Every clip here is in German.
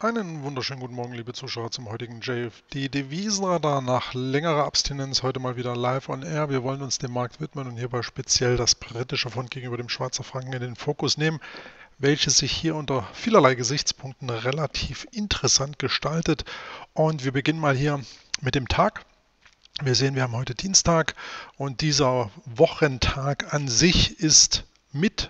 Einen wunderschönen guten Morgen, liebe Zuschauer, zum heutigen JFD-Devisenradar. Nach längerer Abstinenz heute mal wieder live on air. Wir wollen uns dem Markt widmen und hierbei speziell das britische Pfund gegenüber dem Schweizer Franken in den Fokus nehmen, welches sich hier unter vielerlei Gesichtspunkten relativ interessant gestaltet. Und wir beginnen mal hier mit dem Tag. Wir sehen, wir haben heute Dienstag und dieser Wochentag an sich ist mit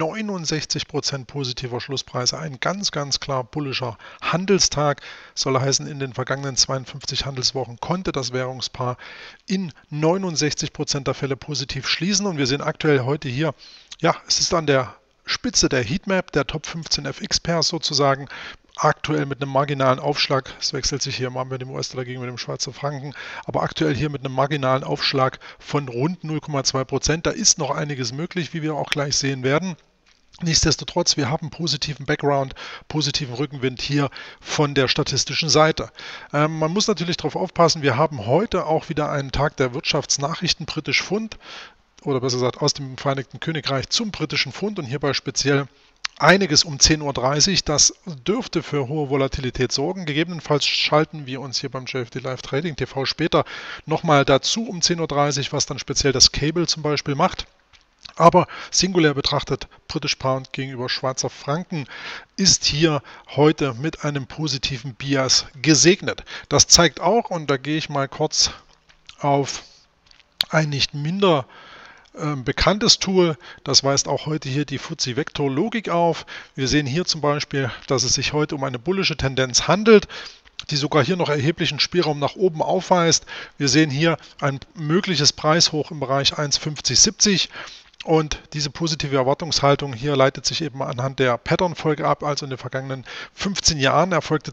69% positiver Schlusspreise ein ganz klar bullischer Handelstag. Soll heißen, in den vergangenen 52 Handelswochen konnte das Währungspaar in 69% der Fälle positiv schließen. Und wir sehen aktuell heute hier, ja, es ist an der Spitze der Heatmap, der Top 15 FX-Pairs sozusagen, aktuell mit einem marginalen Aufschlag. Es wechselt sich hier mal mit dem US-Dollar gegenüber dem Schweizer Franken, aber aktuell hier mit einem marginalen Aufschlag von rund 0,2%. Da ist noch einiges möglich, wie wir auch gleich sehen werden. Nichtsdestotrotz, wir haben positiven Background, positiven Rückenwind hier von der statistischen Seite. Man muss natürlich darauf aufpassen, wir haben heute auch wieder einen Tag der Wirtschaftsnachrichten, britisch Pfund, oder besser gesagt aus dem Vereinigten Königreich zum britischen Pfund und hierbei speziell einiges um 10:30 Uhr. Das dürfte für hohe Volatilität sorgen. Gegebenenfalls schalten wir uns hier beim JFD Live Trading TV später nochmal dazu um 10:30 Uhr, was dann speziell das Cable zum Beispiel macht. Aber singulär betrachtet, British Pound gegenüber Schweizer Franken ist hier heute mit einem positiven Bias gesegnet. Das zeigt auch, und da gehe ich mal kurz auf ein nicht minder bekanntes Tool, das weist auch heute hier die FTSE Vector Logik auf. Wir sehen hier zum Beispiel, dass es sich heute um eine bullische Tendenz handelt, die sogar hier noch erheblichen Spielraum nach oben aufweist. Wir sehen hier ein mögliches Preishoch im Bereich 1,5070. Und diese positive Erwartungshaltung hier leitet sich eben anhand der Patternfolge ab. Also in den vergangenen 15 Jahren erfolgte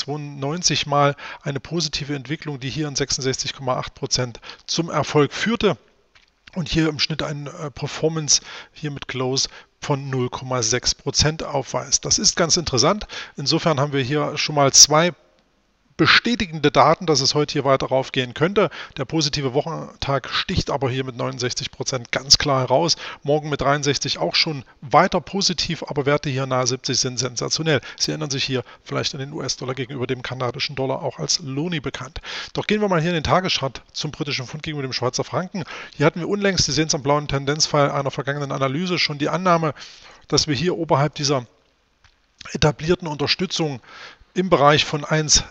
292 Mal eine positive Entwicklung, die hier in 66,8% zum Erfolg führte. Und hier im Schnitt eine Performance hier mit Close von 0,6% aufweist. Das ist ganz interessant. Insofern haben wir hier schon mal zwei bestätigende Daten, dass es heute hier weiter raufgehen könnte. Der positive Wochentag sticht aber hier mit 69% ganz klar heraus. Morgen mit 63 auch schon weiter positiv, aber Werte hier nahe 70 sind sensationell. Sie erinnern sich hier vielleicht an den US-Dollar gegenüber dem kanadischen Dollar, auch als Loni bekannt. Doch gehen wir mal hier in den Tageschart zum britischen Pfund gegenüber dem Schweizer Franken. Hier hatten wir unlängst, Sie sehen es am blauen Tendenzpfeil einer vergangenen Analyse, schon die Annahme, dass wir hier oberhalb dieser etablierten Unterstützung im Bereich von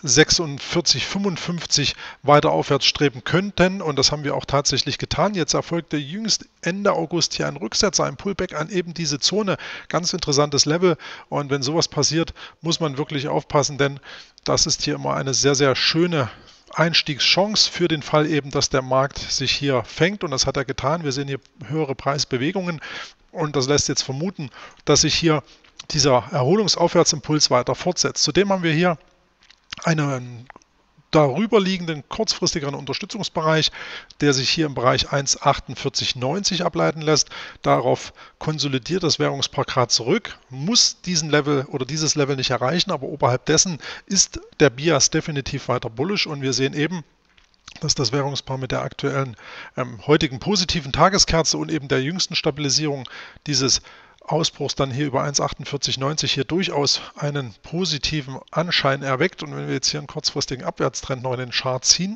1,4655 weiter aufwärts streben könnten, und das haben wir auch tatsächlich getan. Jetzt erfolgte jüngst Ende August hier ein Rücksetzer, ein Pullback an eben diese Zone. Ganz interessantes Level, und wenn sowas passiert, muss man wirklich aufpassen, denn das ist hier immer eine sehr schöne Einstiegschance für den Fall eben, dass der Markt sich hier fängt, und das hat er getan. Wir sehen hier höhere Preisbewegungen und das lässt jetzt vermuten, dass sich hier dieser Erholungsaufwärtsimpuls weiter fortsetzt. Zudem haben wir hier einen darüber liegenden kurzfristigeren Unterstützungsbereich, der sich hier im Bereich 1,4890 ableiten lässt. Darauf konsolidiert das Währungspaar gerade zurück, muss diesen Level oder dieses Level nicht erreichen, aber oberhalb dessen ist der Bias definitiv weiter bullisch, und wir sehen eben, dass das Währungspaar mit der aktuellen heutigen positiven Tageskerze und eben der jüngsten Stabilisierung dieses Ausbruchs dann hier über 1,4890 hier durchaus einen positiven Anschein erweckt. Und wenn wir jetzt hier einen kurzfristigen Abwärtstrend noch in den Chart ziehen,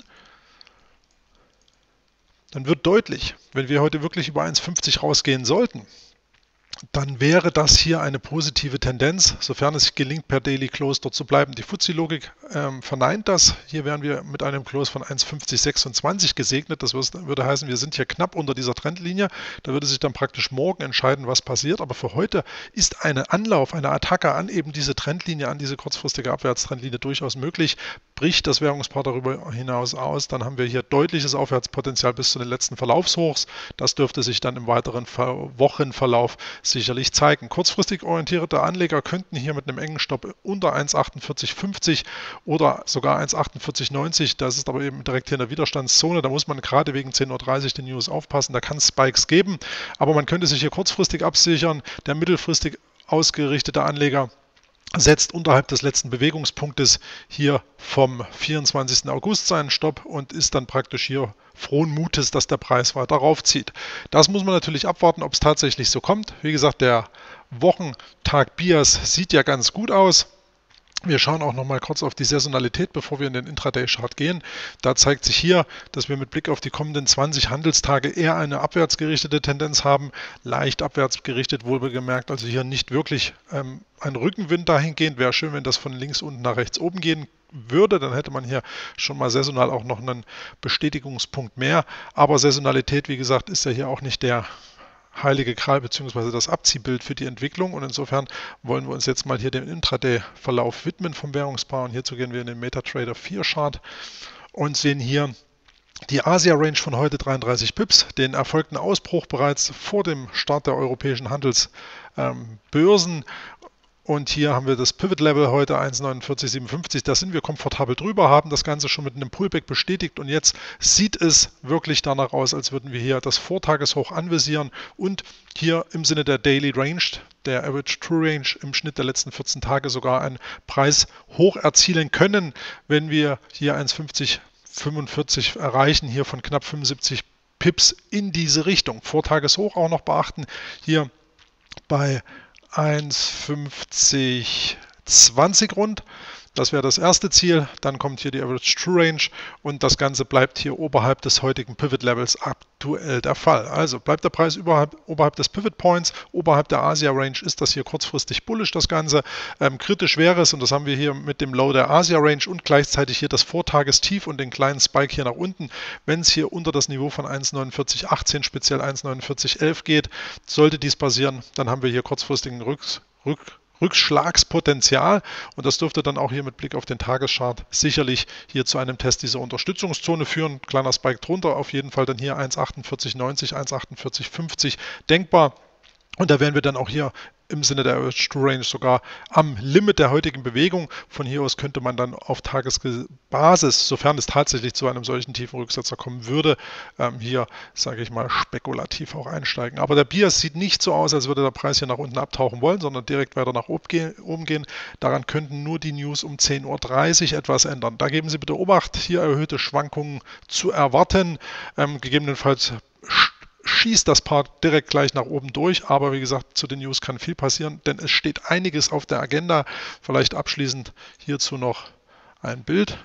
dann wird deutlich, wenn wir heute wirklich über 1,50 rausgehen sollten, dann wäre das hier eine positive Tendenz, sofern es gelingt, per Daily Close dort zu bleiben. Die FTSE-Logik verneint das. Hier wären wir mit einem Close von 1,5026 gesegnet. Das würde heißen, wir sind hier knapp unter dieser Trendlinie. Da würde sich dann praktisch morgen entscheiden, was passiert. Aber für heute ist ein Anlauf, eine Attacke an eben diese Trendlinie, an diese kurzfristige Abwärtstrendlinie durchaus möglich. Bricht das Währungspaar darüber hinaus aus, dann haben wir hier deutliches Aufwärtspotenzial bis zu den letzten Verlaufshochs. Das dürfte sich dann im weiteren Wochenverlauf sicherlich zeigen. Kurzfristig orientierte Anleger könnten hier mit einem engen Stopp unter 1,4850 oder sogar 1,4890, das ist aber eben direkt hier in der Widerstandszone, da muss man gerade wegen 10:30 Uhr den News aufpassen, da kann es Spikes geben, aber man könnte sich hier kurzfristig absichern. Der mittelfristig ausgerichtete Anleger setzt unterhalb des letzten Bewegungspunktes hier vom 24. August seinen Stopp und ist dann praktisch hier frohen Mutes, dass der Preis weiter raufzieht. Das muss man natürlich abwarten, ob es tatsächlich so kommt. Wie gesagt, der Wochentag Bias sieht ja ganz gut aus. Wir schauen auch noch mal kurz auf die Saisonalität, bevor wir in den Intraday-Chart gehen. Da zeigt sich hier, dass wir mit Blick auf die kommenden 20 Handelstage eher eine abwärts gerichtete Tendenz haben. Leicht abwärts gerichtet, wohlbemerkt, also hier nicht wirklich ein Rückenwind dahingehend. Wäre schön, wenn das von links unten nach rechts oben gehen würde, dann hätte man hier schon mal saisonal auch noch einen Bestätigungspunkt mehr. Aber Saisonalität, wie gesagt, ist ja hier auch nicht der heilige Gral bzw. das Abziehbild für die Entwicklung, und insofern wollen wir uns jetzt mal hier dem Intraday-Verlauf widmen vom Währungspaar, und hierzu gehen wir in den MetaTrader 4 Chart und sehen hier die Asia-Range von heute 33 Pips, den erfolgten Ausbruch bereits vor dem Start der europäischen Handelsbörsen. Und hier haben wir das Pivot-Level heute 1,4957. Da sind wir komfortabel drüber, haben das Ganze schon mit einem Pullback bestätigt. Und jetzt sieht es wirklich danach aus, als würden wir hier das Vortageshoch anvisieren und hier im Sinne der Daily Range, der Average True Range, im Schnitt der letzten 14 Tage sogar einen Preis hoch erzielen können, wenn wir hier 1,5045 erreichen, hier von knapp 75 Pips in diese Richtung. Vortageshoch auch noch beachten, hier bei 1,5020 rund. Das wäre das erste Ziel. Dann kommt hier die Average True Range und das Ganze bleibt hier oberhalb des heutigen Pivot Levels aktuell der Fall. Also bleibt der Preis oberhalb des Pivot Points, oberhalb der Asia Range, ist das hier kurzfristig bullish, das Ganze. Kritisch wäre es, und das haben wir hier mit dem Low der Asia Range und gleichzeitig hier das Vortagestief und den kleinen Spike hier nach unten, wenn es hier unter das Niveau von 1,4918, speziell 1,4911 geht. Sollte dies passieren, dann haben wir hier kurzfristigen Rückschlagspotenzial, und das dürfte dann auch hier mit Blick auf den Tageschart sicherlich hier zu einem Test dieser Unterstützungszone führen. Kleiner Spike drunter, auf jeden Fall dann hier 1,4890, 1,4850 denkbar. Und da wären wir dann auch hier im Sinne der Average True Range sogar am Limit der heutigen Bewegung. Von hier aus könnte man dann auf Tagesbasis, sofern es tatsächlich zu einem solchen tiefen Rücksetzer kommen würde, hier, sage ich mal, spekulativ auch einsteigen. Aber der Bias sieht nicht so aus, als würde der Preis hier nach unten abtauchen wollen, sondern direkt weiter nach oben gehen. Daran könnten nur die News um 10:30 Uhr etwas ändern. Da geben Sie bitte Obacht, hier erhöhte Schwankungen zu erwarten. Gegebenenfalls schießt das Paar direkt gleich nach oben durch, aber wie gesagt, zu den News kann viel passieren, denn es steht einiges auf der Agenda. Vielleicht abschließend hierzu noch ein Bild.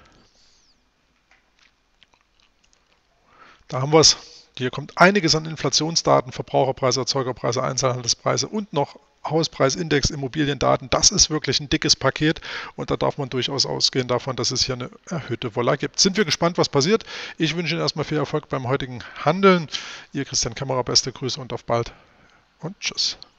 Da haben wir es. Hier kommt einiges an Inflationsdaten, Verbraucherpreise, Erzeugerpreise, Einzelhandelspreise und noch Hauspreisindex, Immobiliendaten. Das ist wirklich ein dickes Paket, und da darf man durchaus ausgehen davon, dass es hier eine erhöhte Vola gibt. Sind wir gespannt, was passiert. Ich wünsche Ihnen erstmal viel Erfolg beim heutigen Handeln. Ihr Christian Kämmerer, beste Grüße und auf bald und tschüss.